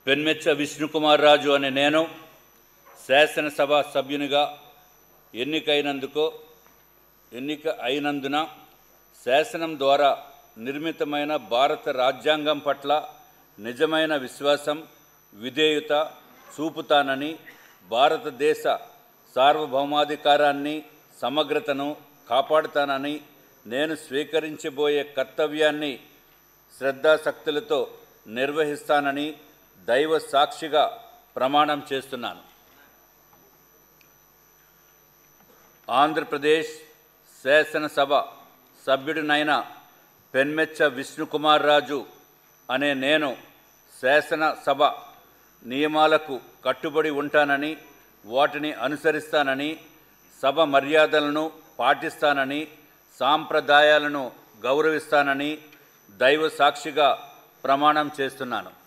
పెన్మెచ్చ విష్ణుకుమార్ రాజు అనే నేను శాసనసభ సభ్యునిగా ఎన్నిక అయినందున శాసనం ద్వారా నిర్మితమైన భారత రాజ్యాంగం పట్ల నిజమైన విశ్వాసం, విధేయత చూపుతానని, భారతదేశ సార్వభౌమాధికారాన్ని, సమగ్రతను కాపాడుతానని, నేను స్వీకరించబోయే కర్తవ్యాన్ని శ్రద్ధాశక్తులతో నిర్వహిస్తానని దైవ సాక్షిగా ప్రమాణం చేస్తున్నాను. ఆంధ్రప్రదేశ్ శాసనసభ సభ్యుడినైన పెన్మెచ్చ విష్ణుకుమార్ రాజు అనే నేను శాసనసభ నియమాలకు కట్టుబడి ఉంటానని, వాటిని అనుసరిస్తానని, సభ మర్యాదలను పాటిస్తానని, సాంప్రదాయాలను గౌరవిస్తానని దైవ సాక్షిగా ప్రమాణం చేస్తున్నాను.